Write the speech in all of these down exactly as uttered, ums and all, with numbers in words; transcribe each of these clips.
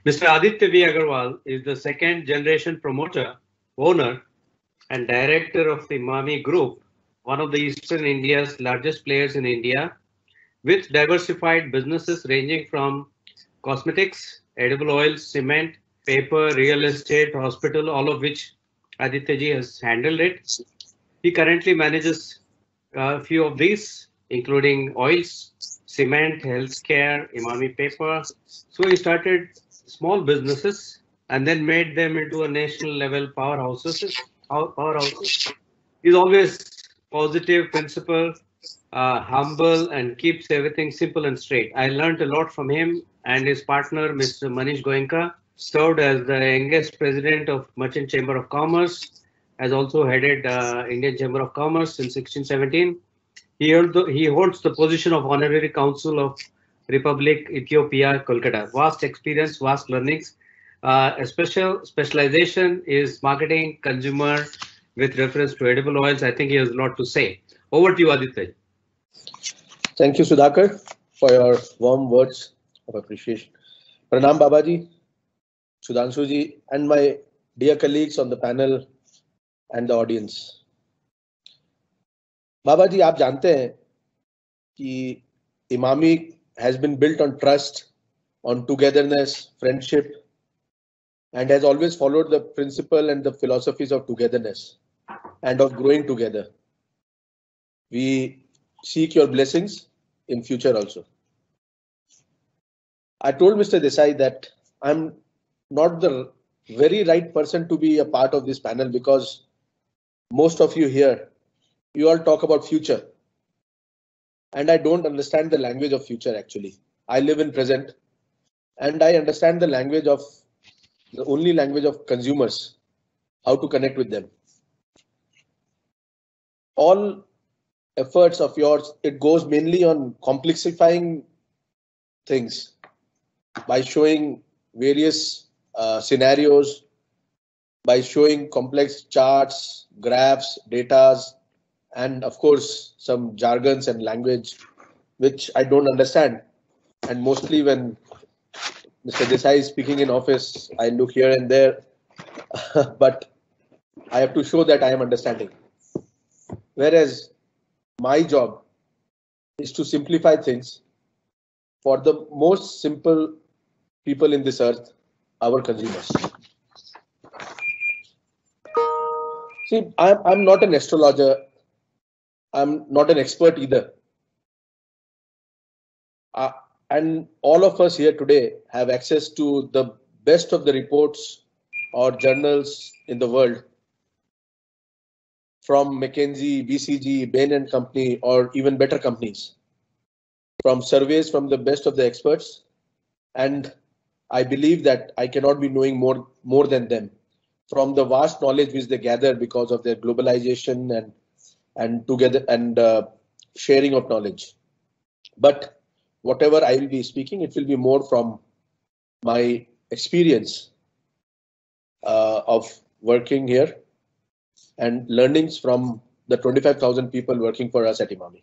Mister Aditya V. Agarwal is the second generation promoter, owner, and director of the Mami Group, one of the Eastern India's largest players in India, with diversified businesses ranging from cosmetics, edible oils, cement, paper, real estate, hospital, all of which Aditya ji has handled it. He currently manages a few of these, including oils, cement, healthcare, Imami paper. So he started small businesses and then made them into a national level powerhouses. Powerhouses. He's always positive, principled, uh, humble, and keeps everything simple and straight. I learned a lot from him and his partner, Mister Manish Goenka, served as the youngest president of Merchant Chamber of Commerce, has also headed uh, Indian Chamber of Commerce since sixteen seventeen. He, held the, he holds the position of Honorary Council of Republic Ethiopia, Kolkata. Vast experience, vast learnings. Uh, a special specialization is marketing consumer with reference to edible oils. I think he has a lot to say. Over to you, Aditya. Thank you, Sudhakar, for your warm words of appreciation. Pranam Babaji, Sudhanshuji, and my dear colleagues on the panel and the audience. Babaji, आप जानते हैं कि Imami has been built on trust, on togetherness, friendship, and has always followed the principle and the philosophies of togetherness and of growing together. We seek your blessings in future also. I told Mister Desai that I'm not the very right person to be a part of this panel because most of you here, you all talk about future. And I don't understand the language of future actually. I live in present and I understand the language of the only language of consumers, how to connect with them. All efforts of yours, it goes mainly on complexifying things by showing various uh, scenarios, by showing complex charts, graphs, datas, and of course some jargons and language which I don't understand. And mostly when Mister Desai is speaking in office, I look here and there, but I have to show that I am understanding. Whereas my job is to simplify things for the most simple people in this earth, our consumers. See, I'm, I'm not an astrologer. I'm not an expert either. Uh, and all of us here today have access to the best of the reports or journals in the world from McKinsey, B C G, Bain and Company, or even better companies, from surveys from the best of the experts. And I believe that I cannot be knowing more, more than them from the vast knowledge which they gather because of their globalization and, and together and uh, sharing of knowledge. But whatever I will be speaking, it will be more from my experience uh, of working here and learnings from the twenty-five thousand people working for us at Imami.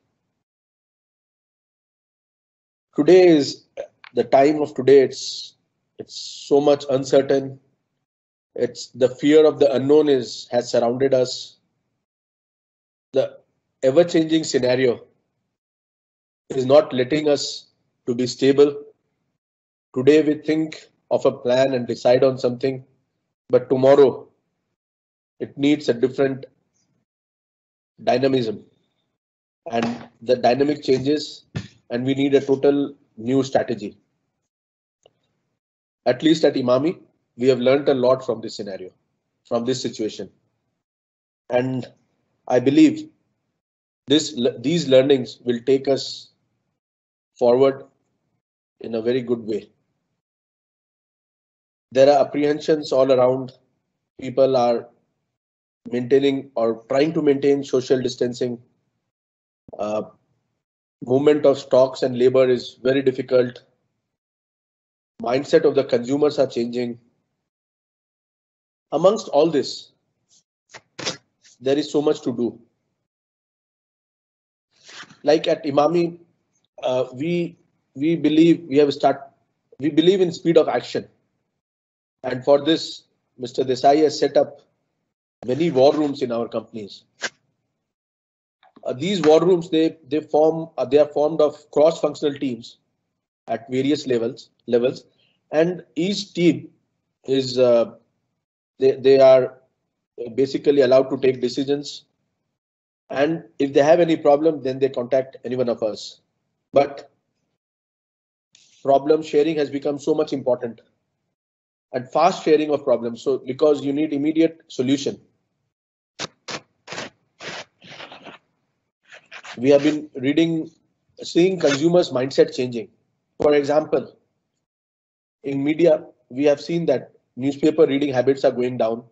Today is the time of today. It's it's so much uncertain. It's the fear of the unknown is has surrounded us. The ever-changing scenario is not letting us to be stable. Today we think of a plan and decide on something, but tomorrow it needs a different dynamism, and the dynamic changes and we need a total new strategy. At least at Imami, we have learned a lot from this scenario, from this situation. And I believe this, these learnings will take us forward in a very good way. There are apprehensions all around. People are maintaining or trying to maintain social distancing. Uh, movement of stocks and labor is very difficult. Mindset of the consumers are changing. Amongst all this, there is so much to do. Like at Imami, uh, we we believe we have start we believe in speed of action. And for this, Mister Desai has set up many war rooms in our companies. Uh, these war rooms, they they form uh, they are formed of cross-functional teams at various levels levels, and each team is uh, they they are basically allowed to take decisions. And if they have any problem, then they contact any one of us. But problem sharing has become so much important, and fast sharing of problems. So because you need immediate solution. We have been reading, seeing consumers' mindset changing. For example, in media, we have seen that newspaper reading habits are going down.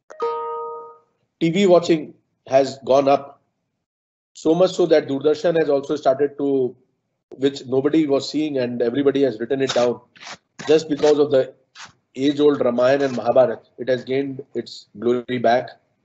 T V watching has gone up, so much so that Doordarshan has also started to, which nobody was seeing and everybody has written it down. Just because of the age-old Ramayana and Mahabharata, it has gained its glory back.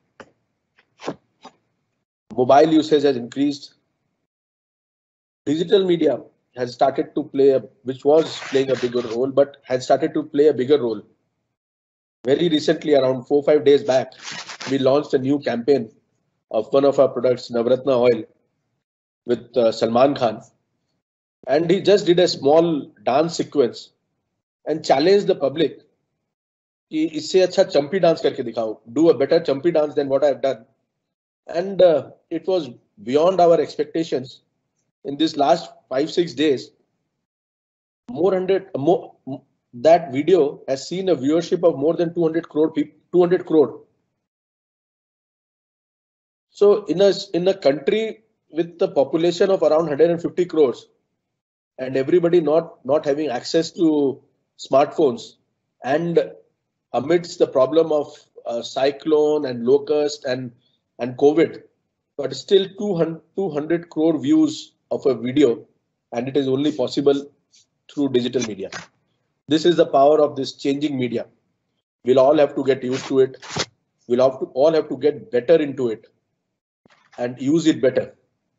Mobile usage has increased. Digital media has started to play a, which was playing a bigger role, but has started to play a bigger role. Very recently, around four five days back, we launched a new campaign of one of our products, Navratna Oil, with uh, Salman Khan, and he just did a small dance sequence and challenged the public कि इससे अच्छा चंपी dance करके दिखाओ, do a better chumpy dance than what I've done. And uh, it was beyond our expectations. In this last five six days, more hundred more that video has seen a viewership of more than two hundred crore people, two hundred crore. So in a in a country with the population of around one hundred fifty crores, and everybody not not having access to smartphones, and amidst the problem of uh, cyclone and locust and and COVID, but still two hundred crore views of a video, and it is only possible through digital media. This is the power of this changing media. We'll all have to get used to it. We'll have to all have to get better into it and use it better.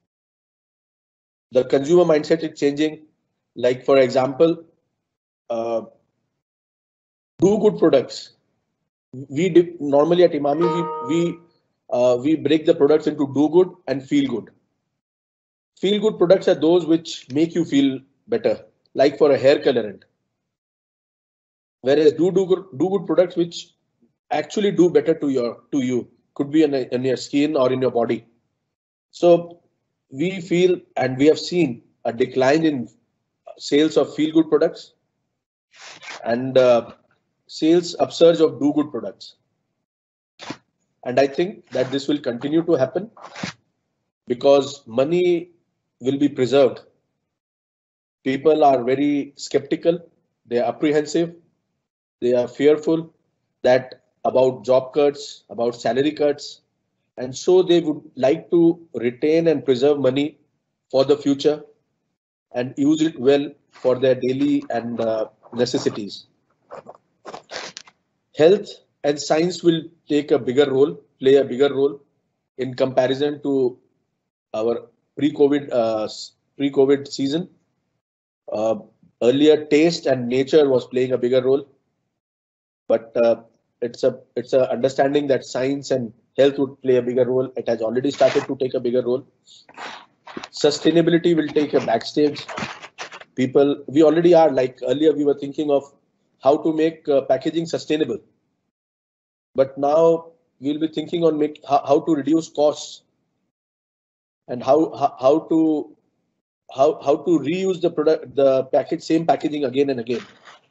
The consumer mindset is changing. Like for example, uh, do good products. We dip, normally at Emami we we uh, we break the products into do good and feel good. Feel good products are those which make you feel better, like for a hair colorant. Whereas do do good, do good products which actually do better to your to you, could be in, a, in your skin or in your body. So we feel and we have seen a decline in sales of feel good products and uh, sales upsurge of do good products. And I think that this will continue to happen because money will be preserved. People are very skeptical, they are apprehensive, they are fearful that about job cuts, about salary cuts, and so they would like to retain and preserve money for the future and use it well for their daily and uh, necessities. Health and science will take a bigger role, play a bigger role in comparison to our pre-COVID uh, pre-COVID season. Uh, earlier, taste and nature was playing a bigger role, but uh, it's a it's a understanding that science and health would play a bigger role. It has already started to take a bigger role. Sustainability will take a backstage. People, we already are, like earlier we were thinking of how to make uh, packaging sustainable. But now we'll be thinking on make, how, how to reduce costs and how, how, how to how, how to reuse the product, the package, same packaging again and again.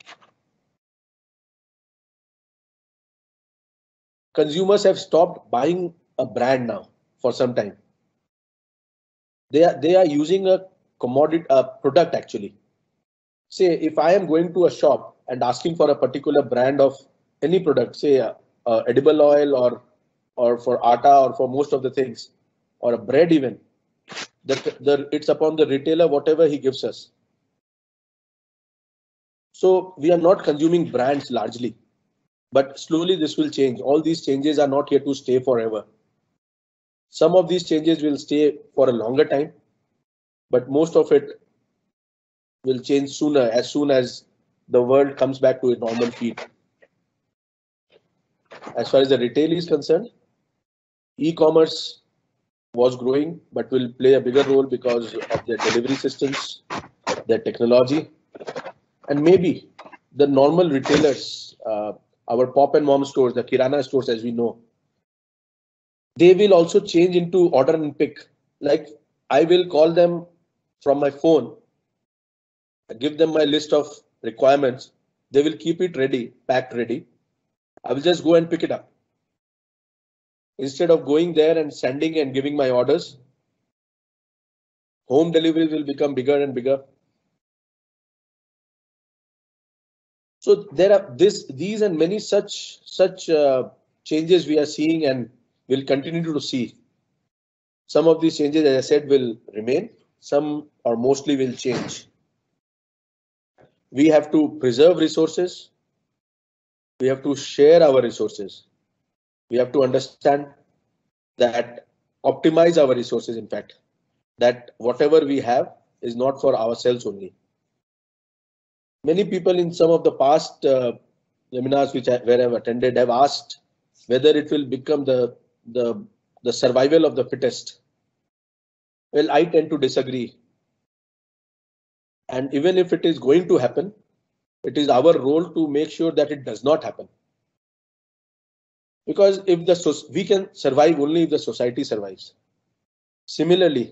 Consumers have stopped buying a brand now for some time. They are they are using a commodity a product actually. Say if I am going to a shop and asking for a particular brand of any product, say uh, uh, edible oil or or for atta or for most of the things, or a bread even, the, the it's upon the retailer whatever he gives us. So we are not consuming brands largely, but slowly this will change. All these changes are not here to stay forever. Some of these changes will stay for a longer time, but most of it will change sooner, as soon as the world comes back to its normal feet. as far as the retail is concerned, e-commerce was growing, but will play a bigger role because of their delivery systems, their technology, and maybe the normal retailers, uh, our pop and mom stores, the Kirana stores, as we know, they will also change into order and pick. Like I will call them from my phone, give them my list of requirements. They will keep it ready, packed ready. I will just go and pick it up. Instead of going there and sending and giving my orders, home delivery will become bigger and bigger. So there are this, these and many such such uh, changes we are seeing and will continue to see. Some of these changes, as I said, will remain. Some or mostly will change. We have to preserve resources. We have to share our resources. We have to understand that optimize our resources, in fact, that whatever we have is not for ourselves only. Many people in some of the past uh, seminars which I, where I've attended have asked whether it will become the, the, the survival of the fittest. Well, I tend to disagree. And even if it is going to happen, it is our role to make sure that it does not happen. Because if the we can survive only if the society survives. Similarly,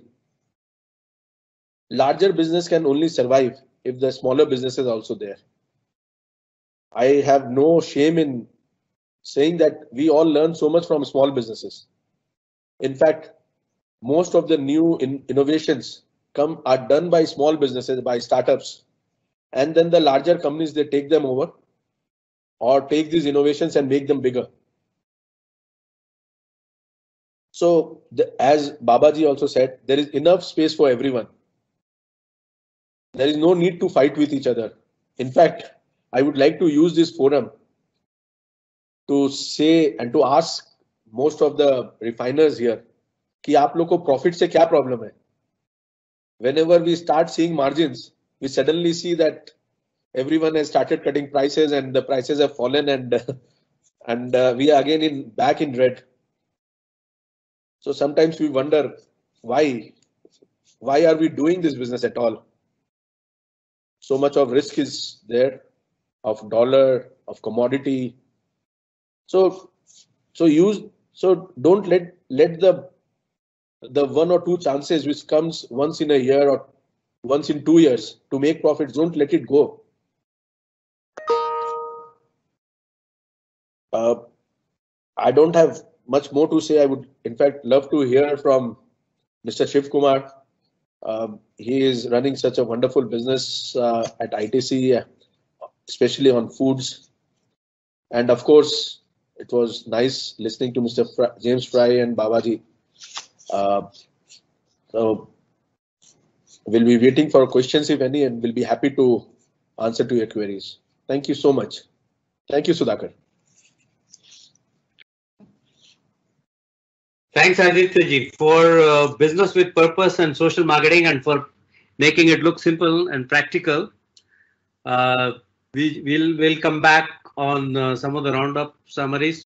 larger business can only survive if the smaller business is also there. I have no shame in saying that we all learn so much from small businesses. In fact, most of the new in innovations come are done by small businesses, by startups, and then the larger companies, they take them over or take these innovations and make them bigger. So the, as Babaji also said, there is enough space for everyone. There is no need to fight with each other. In fact, I would like to use this forum to say and to ask most of the refiners here कि आप लोग को profit से क्या problem है? Whenever we start seeing margins, we suddenly see that everyone has started cutting prices and the prices have fallen and and uh, we are again in back in red. So sometimes we wonder why why are we doing this business at all? So much of risk is there, of dollar, of commodity. So so use so don't let let the the one or two chances which comes once in a year or once in two years to make profits, don't let it go. Uh, I don't have much more to say. I would, in fact, love to hear from Mister Shiv Kumar. Um, he is running such a wonderful business uh, at I T C, especially on foods. And of course, it was nice listening to Mister Fry, James Fry and Babaji. Uh, so we'll be waiting for questions, if any, and we'll be happy to answer to your queries. Thank you so much. Thank you, Sudhakar. Thanks, Aditya ji, for uh, business with purpose and social marketing, and for making it look simple and practical. Uh, we will will come back on uh, some of the roundup summaries